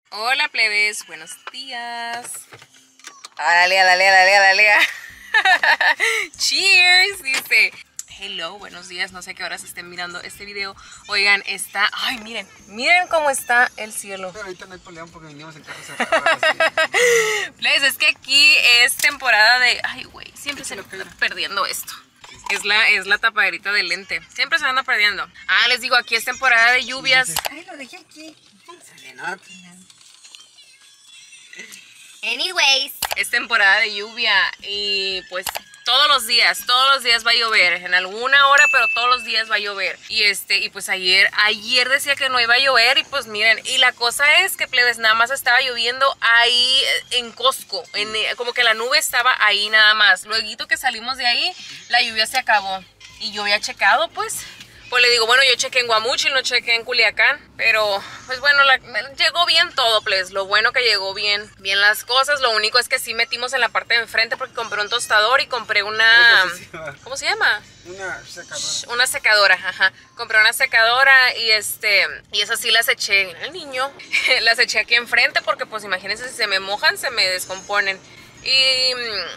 Hola plebes, buenos días. La Lea. Cheers, dice. Hello, buenos días, no sé a qué horas estén mirando este video. Oigan, ay, miren cómo está el cielo. Pero ahorita no hay problema porque venimos en carro cerrado. Plebes, es que aquí es temporada de... Ay, güey, siempre se me está perdiendo esto. Es la tapaderita del lente. Siempre se anda perdiendo. Les digo, aquí es temporada de lluvias. Ay, lo dejé aquí. Sale, no. Anyways, es temporada de lluvia y pues todos los días va a llover, en alguna hora, pero todos los días va a llover. Y pues ayer decía que no iba a llover y pues miren, y la cosa es que plebes, nada más estaba lloviendo ahí en Costco, como que la nube estaba ahí nada más. Luego que salimos de ahí, la lluvia se acabó y yo había checado pues le digo, bueno, yo chequé en Guamuchil, no chequé en Culiacán, pero pues bueno, llegó bien todo, pues, lo bueno que llegó bien las cosas. Lo único es que sí metimos en la parte de enfrente porque compré un tostador y compré una... ¿Cómo se llama? Una secadora. Una secadora, ajá. Compré una secadora y esas sí las eché, el niño, las eché aquí enfrente porque pues imagínense, si se me mojan, se me descomponen. Y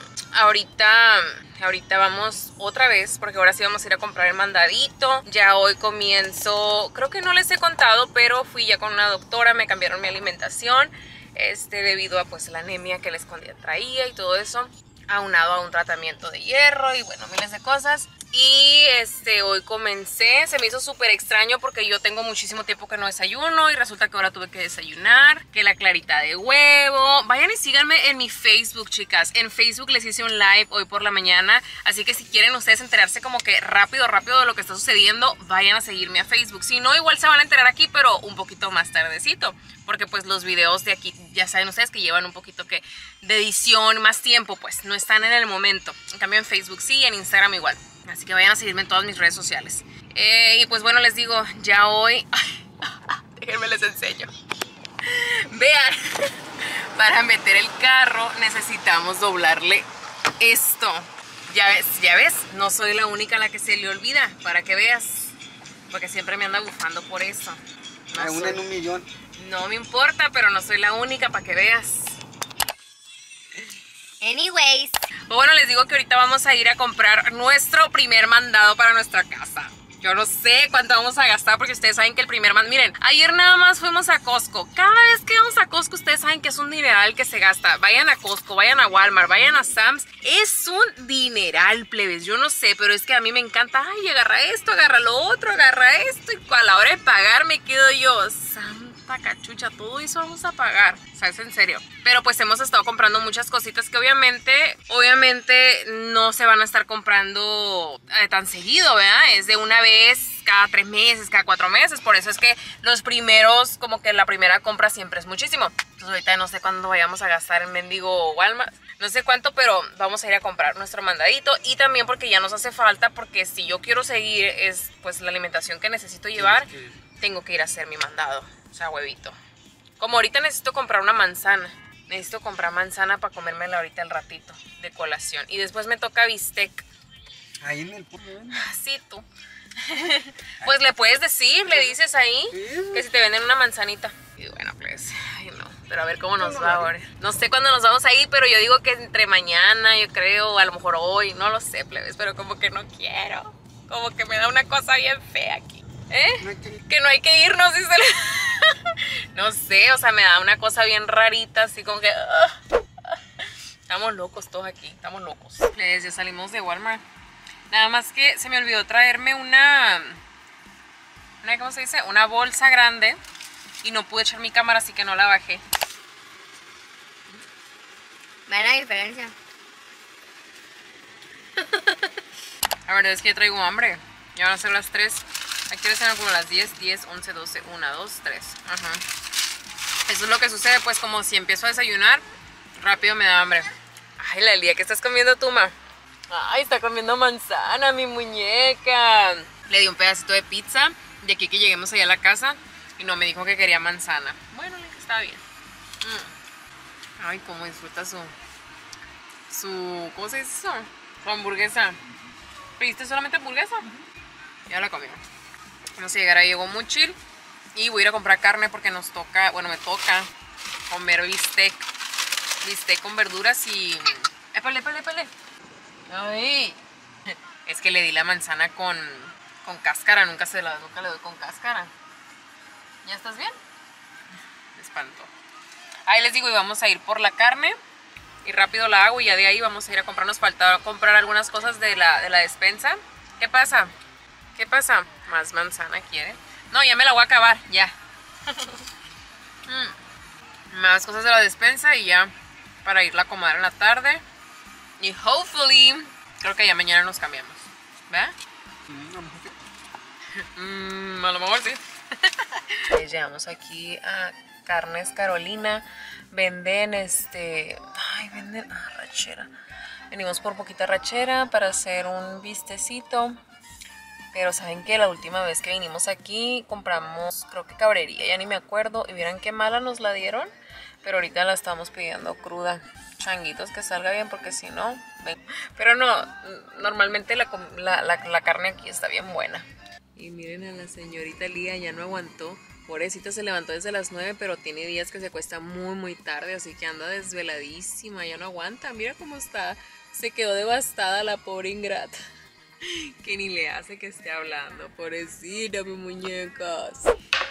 ahorita vamos otra vez, porque ahora sí vamos a ir a comprar el mandadito. Ya hoy comienzo, creo que no les he contado, pero fui ya con una doctora, me cambiaron mi alimentación, debido a pues la anemia que les traía y todo eso, aunado a un tratamiento de hierro y bueno, miles de cosas. Y hoy comencé, se me hizo súper extraño porque yo tengo muchísimo tiempo que no desayuno y resulta que ahora tuve que desayunar, que la clarita de huevo. Vayan y síganme en mi Facebook, chicas. En Facebook les hice un live hoy por la mañana, así que si quieren ustedes enterarse como que rápido de lo que está sucediendo, vayan a seguirme a Facebook. Si no, igual se van a enterar aquí, pero un poquito más tardecito, porque pues los videos de aquí, ya saben ustedes que llevan un poquito que de edición, más tiempo, pues no están en el momento. En cambio en Facebook sí, en Instagram igual. Así que vayan a seguirme en todas mis redes sociales. Y pues bueno, les digo, ya hoy... déjenme les enseño. Vean, para meter el carro necesitamos doblarle esto. Ya ves, no soy la única a la que se le olvida, para que veas. Porque siempre me anda bufando por eso. Una en un millón. No me importa, pero no soy la única, para que veas. Anyways. Pues bueno, les digo que ahorita vamos a ir a comprar nuestro primer mandado para nuestra casa. Yo no sé cuánto vamos a gastar porque ustedes saben que el primer mandado... Miren, ayer nada más fuimos a Costco. Cada vez que vamos a Costco ustedes saben que es un dineral que se gasta. Vayan a Costco, vayan a Walmart, vayan a Sam's. Es un dineral, plebes. Yo no sé, pero es que a mí me encanta. Ay, agarra esto, agarra lo otro, agarra esto. Y a la hora de pagar me quedo yo... cachucha, todo eso vamos a pagar, o sea, es en serio. Pero pues hemos estado comprando muchas cositas que obviamente no se van a estar comprando tan seguido, ¿verdad? Es de una vez cada 3 meses, cada 4 meses. Por eso es que los primeros, como que la primera compra siempre es muchísimo. Entonces ahorita no sé cuándo vayamos a gastar en mendigo Walmart, no sé cuánto, pero vamos a ir a comprar nuestro mandadito. Y también porque ya nos hace falta, porque si yo quiero seguir pues la alimentación que necesito llevar, tengo que ir a hacer mi mandado. O sea, huevito. Como ahorita necesito comprar una manzana. Necesito comprar manzana para comérmela ahorita al ratito de colación. Y después me toca bistec. Ahí en el pueblo. Sí, tú. Pues le puedes decir, le dices ahí que si te venden una manzanita. Y bueno, pues, ay no. Pero a ver cómo nos va ahora. No sé cuándo nos vamos a ir, pero yo digo que entre mañana, yo creo, a lo mejor hoy. No lo sé, plebes, pero como que no quiero. Como que me da una cosa bien fea aquí. Que no hay que irnos, dice. No sé, o sea, me da una cosa bien rarita, así como que... Estamos locos todos aquí, estamos locos. Ya salimos de Walmart. Nada más que se me olvidó traerme una ¿cómo se dice? Una bolsa grande. Y no pude echar mi cámara, así que no la bajé. ¿Ve la diferencia? La verdad es que ya traigo hambre. Ya van a ser las 3. Aquí serán como las 10, 11, 12, 1, 2, 3. Ajá. Eso es lo que sucede, pues como si empiezo a desayunar, rápido me da hambre. Ay, Lalia, ¿qué estás comiendo tú, ma? Ay, está comiendo manzana, mi muñeca. Le di un pedacito de pizza de aquí que lleguemos allá a la casa y no me dijo que quería manzana. Bueno, le dije que estaba bien. Ay, cómo disfruta su... ¿Cómo se dice eso? Su hamburguesa. ¿Pediste solamente hamburguesa? Ya la comí. Vamos a llegar a Guamuchil y voy a ir a comprar carne porque nos toca, bueno, me toca comer bistec. Bistec con verduras y... ¡Épale, épale, épale! ¡Ay! Es que le di la manzana con cáscara. Nunca le doy con cáscara. ¿Ya estás bien? Me espantó. Ahí les digo, y vamos a ir por la carne. Y rápido la hago y ya de ahí vamos a ir a comprar. Nos falta comprar algunas cosas de la despensa. ¿Qué pasa? ¿Qué pasa? Más manzana quiere. No, ya me la voy a acabar, ya. Más cosas de la despensa y ya para irla a acomodar en la tarde. Y hopefully, creo que ya mañana nos cambiamos. ¿Verdad? A lo mejor sí. Llegamos aquí a Carnes Carolina. Venden venden rachera. Venimos por poquita rachera para hacer un bistecito. Pero saben que la última vez que vinimos aquí compramos, creo que cabrería, ya ni me acuerdo. Y vieran qué mala nos la dieron. Pero ahorita la estamos pidiendo cruda. Changuitos, que salga bien porque si no... Pero no, normalmente la carne aquí está bien buena. Y miren a la señorita Lía, ya no aguantó. Pobrecita, se levantó desde las 9, pero tiene días que se acuesta muy muy tarde, así que anda desveladísima, ya no aguanta. Mira cómo está, se quedó devastada la pobre ingrata. Que ni le hace que esté hablando. Pobrecita, mis muñecas.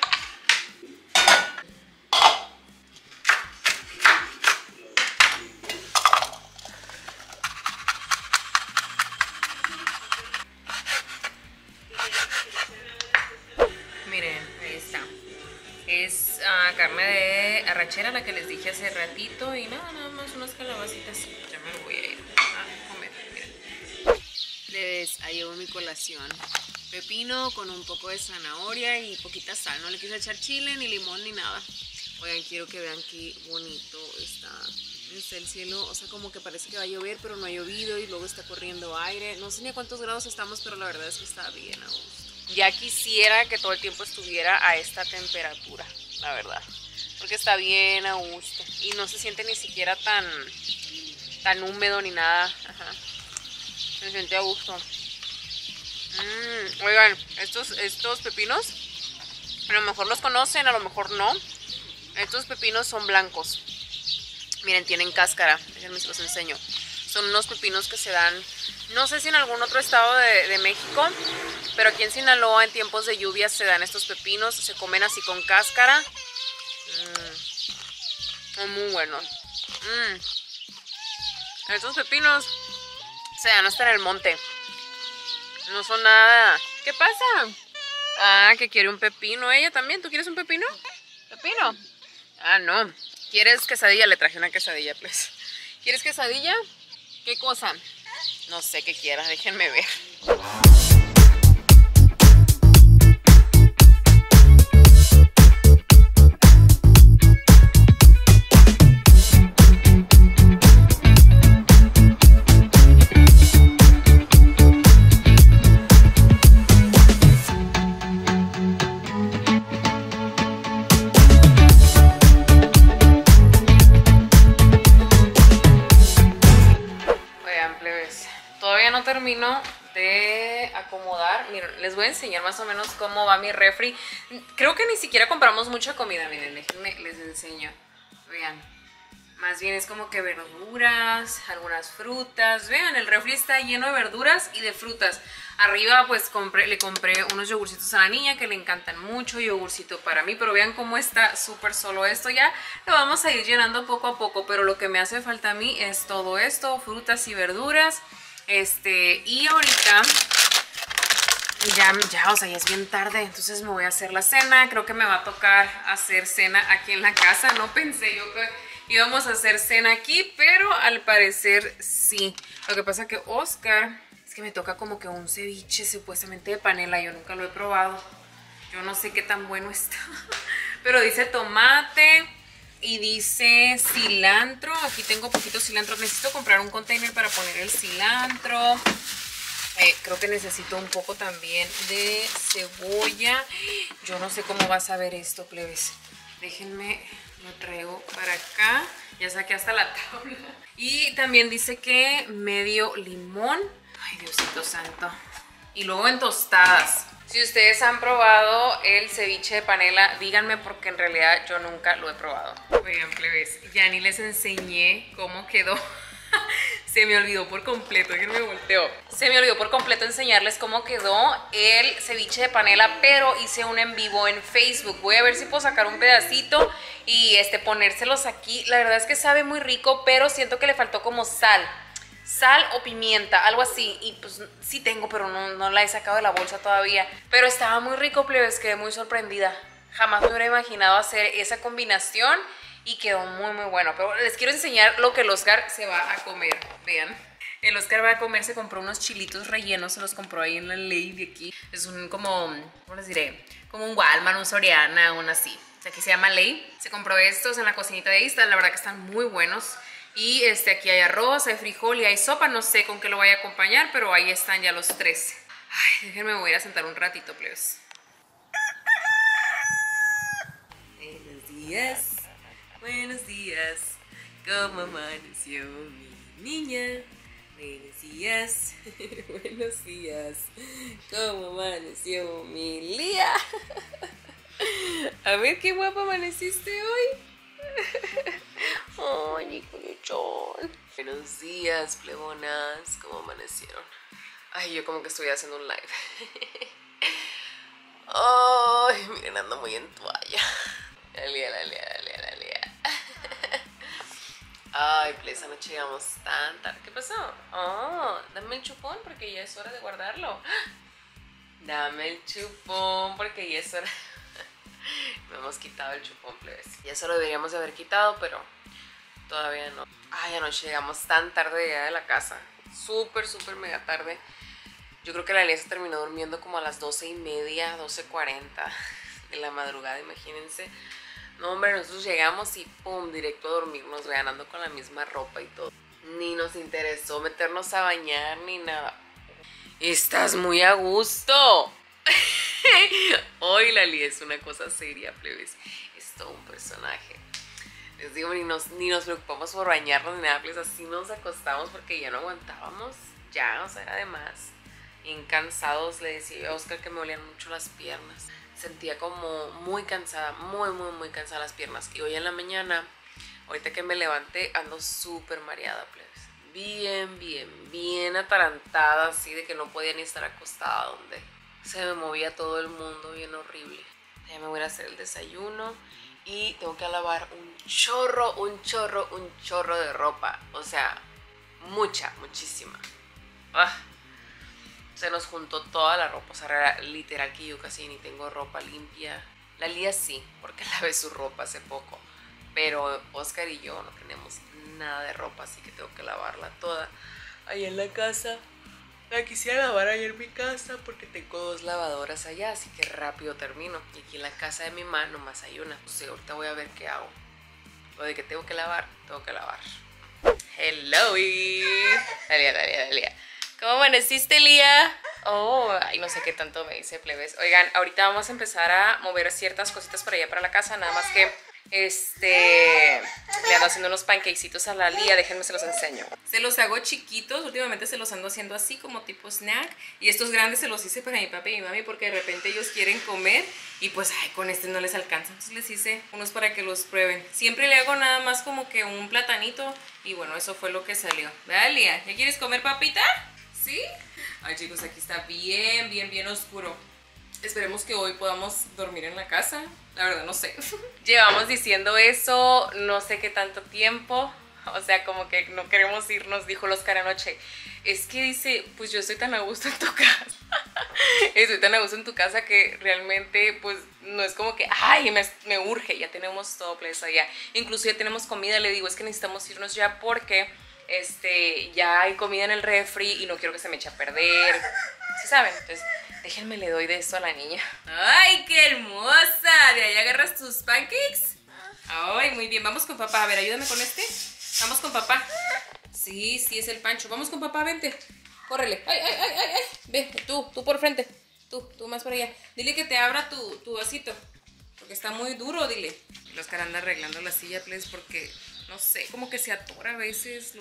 Miren, ahí está. Es carne de arrachera, la que les dije hace ratito. Y nada más unas calabacitas. Ya me lo voy a ir a comer. Miren. Ahí llevo mi colación. Pepino con un poco de zanahoria y poquita sal. No le quise echar chile, ni limón, ni nada. Oigan, quiero que vean qué bonito está el cielo. O sea, como que parece que va a llover, pero no ha llovido. Y luego está corriendo aire. No sé ni a cuántos grados estamos, pero la verdad es que está bien a gusto. Ya quisiera que todo el tiempo estuviera a esta temperatura, la verdad. Porque está bien a gusto. Y no se siente ni siquiera tan húmedo ni nada. Ajá. Se siente a gusto. Oigan, estos pepinos, a lo mejor los conocen, a lo mejor no. Estos pepinos son blancos. Miren, tienen cáscara. Déjenme se los enseño. Son unos pepinos que se dan, no sé si en algún otro estado de México, pero aquí en Sinaloa en tiempos de lluvia se dan estos pepinos. Se comen así con cáscara. Son muy buenos. Estos pepinos se dan hasta en el monte. No son nada. ¿Qué pasa? Ah, que quiere un pepino. ¿Ella también? ¿Tú quieres un pepino? ¿Pepino? Ah, no. ¿Quieres quesadilla? Le traje una quesadilla, pues. ¿Quieres quesadilla? ¿Qué cosa? No sé qué quieras. Déjenme ver. No termino de acomodar. Miren, les voy a enseñar más o menos cómo va mi refri. Creo que ni siquiera compramos mucha comida. Miren, déjenme, les enseño. Vean, más bien es como que verduras, algunas frutas. Vean, el refri está lleno de verduras y de frutas. Arriba pues le compré unos yogurcitos a la niña que le encantan mucho. Yogurcito para mí, pero vean cómo está súper solo esto. Ya lo vamos a ir llenando poco a poco, pero lo que me hace falta a mí es todo esto, frutas y verduras. Y ahorita ya, o sea, ya es bien tarde, entonces me voy a hacer la cena. Creo que me va a tocar hacer cena aquí en la casa. No pensé yo que íbamos a hacer cena aquí, pero al parecer sí. Lo que pasa que Oscar, es que me toca como que un ceviche supuestamente de panela. Yo nunca lo he probado. Yo no sé qué tan bueno está. Pero dice tomate y dice cilantro. Aquí tengo poquito cilantro. Necesito comprar un container para poner el cilantro. Creo que necesito un poco también de cebolla. Yo no sé cómo va a saber esto, plebes. Déjenme, lo traigo para acá. Ya saqué hasta la tabla. Y también dice que medio limón. Ay, Diosito santo. Y luego en tostadas. Si ustedes han probado el ceviche de panela, díganme porque en realidad yo nunca lo he probado. Oigan, plebes, ya ni les enseñé cómo quedó. Se me olvidó por completo, que me volteó. Se me olvidó por completo enseñarles cómo quedó el ceviche de panela, pero hice un en vivo en Facebook. Voy a ver si puedo sacar un pedacito y ponérselos aquí. La verdad es que sabe muy rico, pero siento que le faltó como sal o pimienta, algo así. Y pues sí tengo, pero no la he sacado de la bolsa todavía. Pero estaba muy rico, plebes, quedé muy sorprendida. Jamás me hubiera imaginado hacer esa combinación y quedó muy muy bueno. Pero les quiero enseñar lo que el Oscar se va a comer. Vean, el Oscar va a comer, se compró unos chilitos rellenos, se los compró ahí en la Ley de aquí. Es un como, ¿cómo les diré? Como un Walmart, un Soriana, un así. O sea, aquí se llama Ley. Se compró estos en la cocinita de ahí, están, la verdad que están muy buenos. Y aquí hay arroz, hay frijol y hay sopa. No sé con qué lo voy a acompañar, pero ahí están ya los tres. Ay, déjenme, voy a ir a sentar un ratito, please. Buenos días. Buenos días, ¿cómo amaneció mi niña? Buenos días, buenos días, ¿cómo amaneció mi Lía? A ver qué guapa amaneciste hoy. Ay, Nicolechón. Buenos días, plebonas, ¿cómo amanecieron? Ay, yo como que estoy haciendo un live. Ay, miren, ando muy en toalla. La Lía. Ay, esa noche llegamos tan tarde. ¿Qué pasó? Oh, dame el chupón porque ya es hora de guardarlo. Dame el chupón porque ya es hora. Me hemos quitado el chupón, plebes. Ya se lo deberíamos de haber quitado, pero todavía no. Ay, anoche llegamos tan tarde ya de la casa. Súper mega tarde. Yo creo que la Lía se terminó durmiendo como a las 12:30, 12:40 de la madrugada, imagínense. No, hombre, nosotros llegamos y pum, directo a dormirnos, ganando con la misma ropa y todo. Ni nos interesó meternos a bañar ni nada. Estás muy a gusto. Hoy la Lía es una cosa seria, plebes. Es todo un personaje. Les digo, ni nos preocupamos por bañarnos ni nada, plebes. Así nos acostamos porque ya no aguantábamos. Ya, o sea, era de más. Bien cansados, le decía a Oscar que me olían mucho las piernas. Sentía como muy cansada, muy cansada las piernas. Y hoy en la mañana, ahorita que me levanté, ando súper mareada, plebes. Bien atarantada, así de que no podía ni estar acostada donde se me movía todo el mundo, bien horrible. Ya me voy a hacer el desayuno y tengo que lavar un chorro de ropa. O sea, muchísima. Se nos juntó toda la ropa, o sea, literal que yo casi ni tengo ropa limpia. La Lía sí, porque lavé su ropa hace poco, pero Oscar y yo no tenemos nada de ropa, así que tengo que lavarla toda ahí en la casa. La quisiera lavar ahí en mi casa porque tengo 2 lavadoras allá, así que rápido termino. Y aquí en la casa de mi mamá nomás hay una. O sea, ahorita voy a ver qué hago. Lo de que tengo que lavar, tengo que lavar. Hello, Lía. ¿Cómo amaneciste, Lía? Oh, ay, no sé qué tanto me dice, plebes. Oigan, ahorita vamos a empezar a mover ciertas cositas para allá para la casa. Nada más que, le ando haciendo unos pancakecitos a la Lía. Déjenme, se los enseño. Se los hago chiquitos. Últimamente se los ando haciendo así, como tipo snack. Y estos grandes se los hice para mi papi y mi mami porque de repente ellos quieren comer. Y pues, ay, con no les alcanza. Entonces les hice unos para que los prueben. Siempre le hago nada más como que un platanito. Y bueno, eso fue lo que salió. ¿Verdad, Lía? ¿Ya quieres comer, papita? ¿Sí? Ay, chicos, aquí está bien oscuro. Esperemos que hoy podamos dormir en la casa. La verdad, no sé. Llevamos diciendo eso no sé qué tanto tiempo. O sea, como que no queremos irnos, dijo el Oscar anoche. Es que dice, pues yo estoy tan a gusto en tu casa. Estoy tan a gusto en tu casa que realmente, pues, no es como que, ay, me urge. Ya tenemos todo pleso allá. Incluso ya tenemos comida. Le digo, es que necesitamos irnos ya porque ya hay comida en el refri y no quiero que se me eche a perder. ¿Sí saben? Entonces, déjenme, le doy de esto a la niña. ¡Ay, qué hermosa! ¿De ahí agarras tus pancakes? ¡Ay, muy bien! Vamos con papá. A ver, ayúdame con este. Vamos con papá. Sí, es el Pancho. Vamos con papá, vente. Córrele. ¡Ay! Ve, tú por frente. Tú más por allá. Dile que te abra tu vasito. Porque está muy duro, dile. Los caras andan arreglando la silla, please, porque... no sé, como que se atora a veces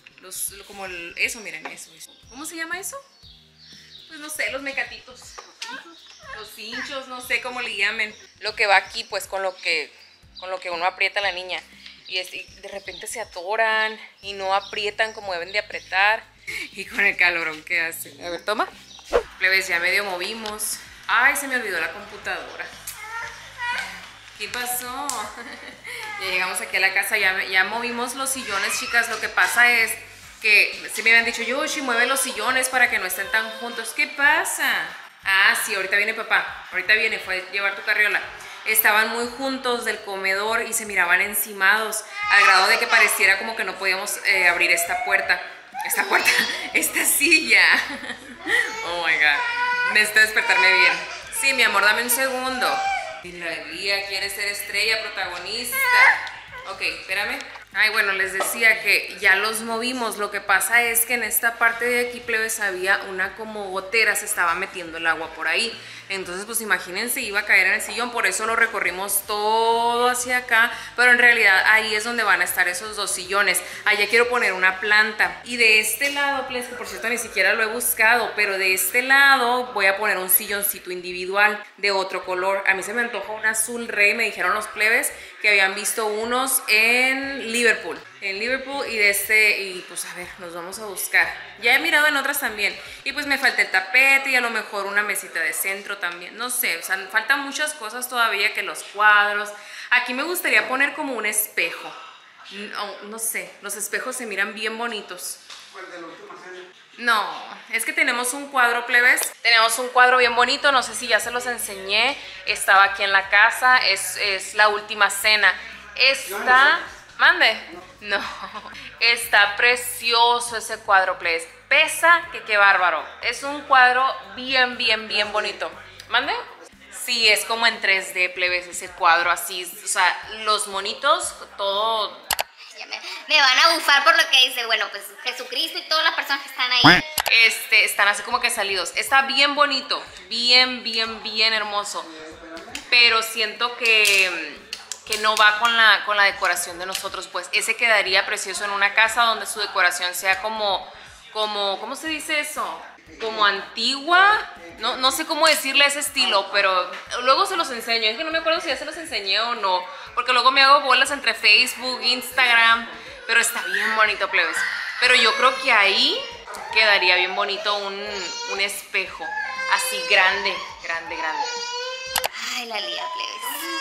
eso, miren, eso. ¿Cómo se llama eso? Pues no sé, los mecatitos. Los hinchos, no sé cómo le llamen. Lo que va aquí, pues, con lo que uno aprieta a la niña. Y de repente se atoran y no aprietan como deben de apretar. Y con el calorón que hace. A ver, toma. Plebes, ya medio movimos. Ay, se me olvidó la computadora. ¿Qué pasó? Ya llegamos aquí a la casa, ya movimos los sillones, chicas. Lo que pasa es que si me habían dicho, Yoshi, mueve los sillones para que no estén tan juntos. ¿Qué pasa? Ah, sí, ahorita viene papá. Ahorita viene, fue a llevar tu carriola. Estaban muy juntos del comedor y se miraban encimados, al grado de que pareciera como que no podíamos abrir esta puerta. Esta silla. Oh my God. Necesito despertarme bien. Sí, mi amor, dame un segundo. Y la Lía quiere ser estrella, protagonista. Ok, espérame. Ay, bueno, les decía que ya los movimos. Lo que pasa es que en esta parte de aquí, plebes, había una como gotera, se estaba metiendo el agua por ahí. Entonces, pues imagínense, iba a caer en el sillón, por eso lo recorrimos todo hacia acá, pero en realidad ahí es donde van a estar esos dos sillones. Allá quiero poner una planta. Y de este lado, plebes, que por cierto ni siquiera lo he buscado, pero de este lado voy a poner un silloncito individual de otro color. A mí se me antoja un azul rey, me dijeron los plebes que habían visto unos en Liverpool. Y pues a ver, nos vamos a buscar. Ya he mirado en otras también. Y pues me falta el tapete y a lo mejor una mesita de centro también. No sé, o sea, faltan muchas cosas todavía, que los cuadros. Aquí me gustaría poner como un espejo. No sé, los espejos se miran bien bonitos. No, es que tenemos un cuadro, plebes. Tenemos un cuadro bien bonito, no sé si ya se los enseñé. Estaba aquí en la casa, es La Última Cena. Está... ¿Mande? No, está precioso ese cuadro, plebes. Pesa que qué bárbaro. Es un cuadro bien bonito. ¿Mande? Sí, es como en 3D, plebes, ese cuadro así. O sea, los monitos, todo... Ya me van a bufar por lo que dice. Bueno, pues Jesucristo y todas las personas que están ahí. Están así como que salidos. Está bien bonito, bien hermoso. Pero siento que no va con la decoración de nosotros, pues ese quedaría precioso en una casa donde su decoración sea como ¿cómo se dice eso? Como antigua, no sé cómo decirle ese estilo, pero luego se los enseño. Es que no me acuerdo si ya se los enseñé o no, porque luego me hago bolas entre Facebook, Instagram, pero está bien bonito, plebes. Pero yo creo que ahí quedaría bien bonito un espejo, así grande. Ay, la Lía, plebes.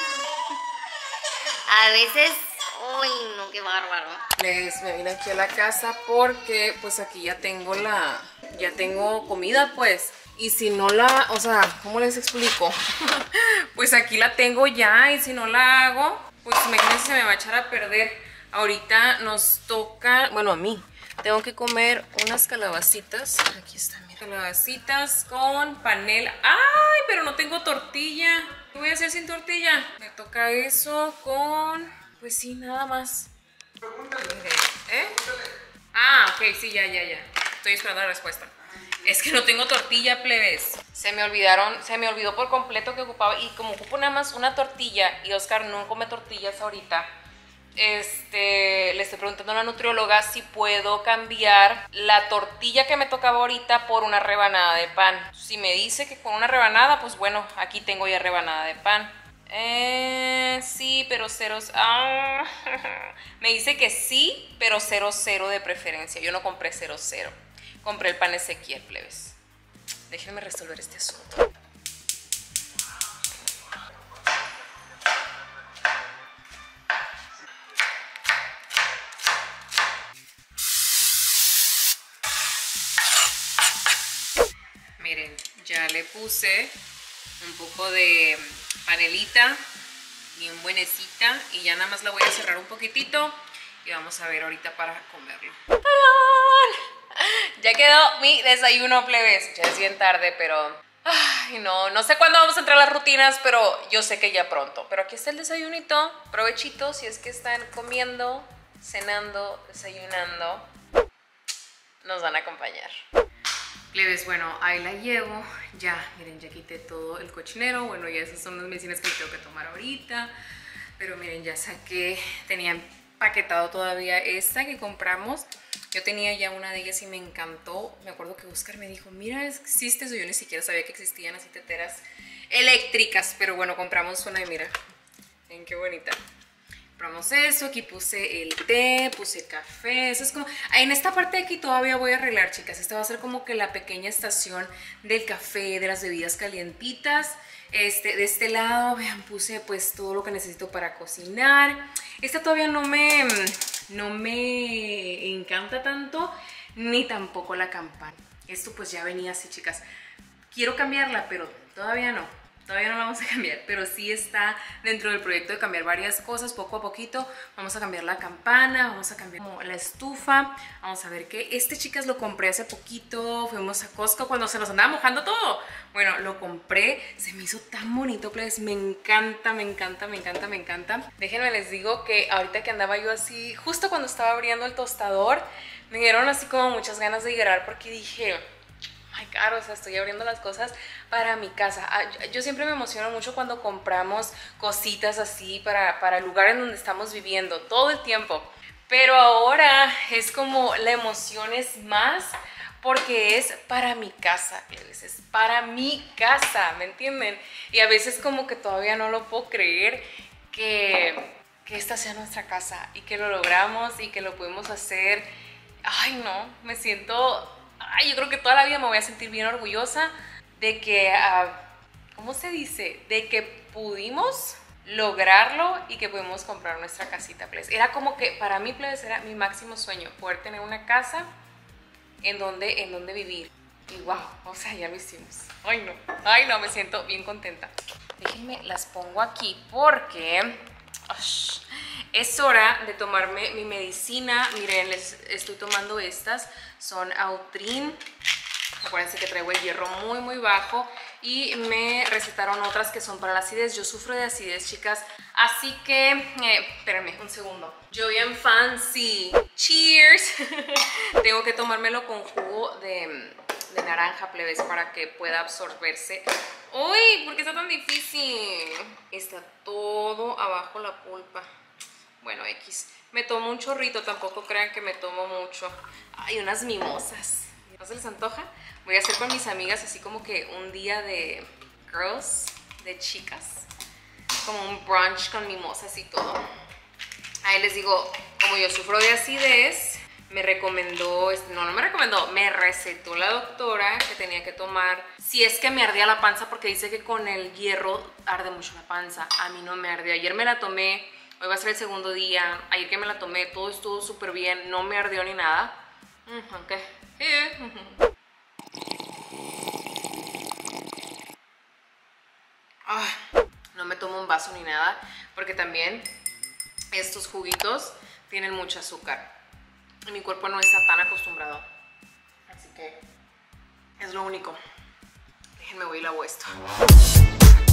A veces, uy, no, qué bárbaro. Me vine aquí a la casa porque pues aquí ya tengo comida, pues. Y si no o sea, ¿cómo les explico? Pues aquí la tengo ya, y si no la hago, pues imagínense, se me va a echar a perder. Ahorita nos toca, bueno, a mí, tengo que comer unas calabacitas. Aquí están, mira. Calabacitas con panela. ¡Ay! Pero no tengo tortilla. ¿Qué voy a hacer sin tortilla? Me toca eso con... Pues sí, nada más. ¿Eh? Ah, ok, sí, ya. Estoy esperando la respuesta. Es que no tengo tortilla, plebes. Se me olvidó por completo que ocupaba. Y como ocupo nada más una tortilla, y Oscar no come tortillas ahorita, le estoy preguntando a la nutrióloga si puedo cambiar la tortilla que me tocaba ahorita por una rebanada de pan. Si me dice que con una rebanada, pues bueno, aquí tengo ya rebanada de pan. Sí, pero ceros. Me dice que sí, pero 0 de preferencia. Yo no compré 0. Compré el pan Ezequiel, plebes. Déjenme resolver este asunto. Miren, ya le puse un poco de panelita, bien buenecita, y ya nada más la voy a cerrar un poquitito y vamos a ver ahorita para comerlo. ¡Tarán! Ya quedó mi desayuno, plebes. Ya es bien tarde, pero... Ay, no sé cuándo vamos a entrar a las rutinas, pero yo sé que ya pronto. Pero aquí está el desayunito. Provechito si es que están comiendo, cenando, desayunando. Nos van a acompañar. Plebes, bueno, ahí la llevo. Ya, miren, ya quité todo el cochinero. Bueno, ya esas son las medicinas que me tengo que tomar ahorita. Pero miren, ya saqué, tenía empaquetado todavía esta que compramos. Yo tenía ya una de ellas y me encantó. Me acuerdo que Oscar me dijo, mira, existe eso. Yo ni siquiera sabía que existían así teteras eléctricas. Pero bueno, compramos una y mira, ven qué bonita. Compramos eso, aquí puse el té, puse el café. Eso es como... En esta parte de aquí todavía voy a arreglar, chicas. Esta va a ser como que la pequeña estación del café, de las bebidas calientitas. De este lado, vean, puse pues todo lo que necesito para cocinar. Esta todavía no me encanta tanto, ni tampoco la campana. Esto pues ya venía así, chicas. Quiero cambiarla, pero todavía no. Todavía no la vamos a cambiar, pero sí está dentro del proyecto de cambiar varias cosas poco a poquito. Vamos a cambiar la campana, vamos a cambiar la estufa. Vamos a ver qué. Chicas, lo compré hace poquito. Fuimos a Costco cuando se nos andaba mojando todo. Bueno, lo compré. Se me hizo tan bonito, please. Me encanta, me encanta, me encanta, me encanta. Déjenme les digo que ahorita que andaba yo así, justo cuando estaba abriendo el tostador, me dieron así como muchas ganas de llorar porque dije... my God, o sea, estoy abriendo las cosas para mi casa. Yo siempre me emociono mucho cuando compramos cositas así para el lugar en donde estamos viviendo, todo el tiempo. Pero ahora es como la emoción es más porque es para mi casa, es para mi casa, ¿me entienden? Y a veces como que todavía no lo puedo creer que esta sea nuestra casa y que lo logramos y que lo pudimos hacer. Ay, no, me siento... Ay, yo creo que toda la vida me voy a sentir bien orgullosa de que, ¿cómo se dice? De que pudimos lograrlo y que pudimos comprar nuestra casita, please. Era como que para mí, please, era mi máximo sueño, poder tener una casa en donde vivir. Y wow, o sea, ya lo hicimos. Ay no, me siento bien contenta. Déjenme, las pongo aquí porque... es hora de tomarme mi medicina. Miren, les estoy tomando estas. Son Autrin. Acuérdense que traigo el hierro muy, muy bajo. Y me recetaron otras que son para la acidez. Yo sufro de acidez, chicas. Así que, espérenme un segundo. Yo bien fancy. Cheers. Tengo que tomármelo con jugo de naranja, plebes, para que pueda absorberse. ¡Uy! ¿Por qué está tan difícil? Está todo abajo la pulpa. Bueno, X. Me tomo un chorrito, tampoco crean que me tomo mucho. Ay, unas mimosas. ¿No se les antoja? Voy a hacer con mis amigas así como que un día de girls, de chicas. Como un brunch con mimosas y todo. Ahí les digo, como yo sufro de acidez, me recomendó, no me recomendó, me recetó la doctora que tenía que tomar. Si es que me ardía la panza, porque dice que con el hierro arde mucho la panza. A mí no me ardió. Ayer me la tomé. Hoy va a ser el segundo día. Ayer que me la tomé, todo estuvo súper bien. No me ardió ni nada. Ok. No me tomo un vaso ni nada. Porque también estos juguitos tienen mucho azúcar. Y mi cuerpo no está tan acostumbrado. Así que es lo único. Déjenme voy y lavo esto.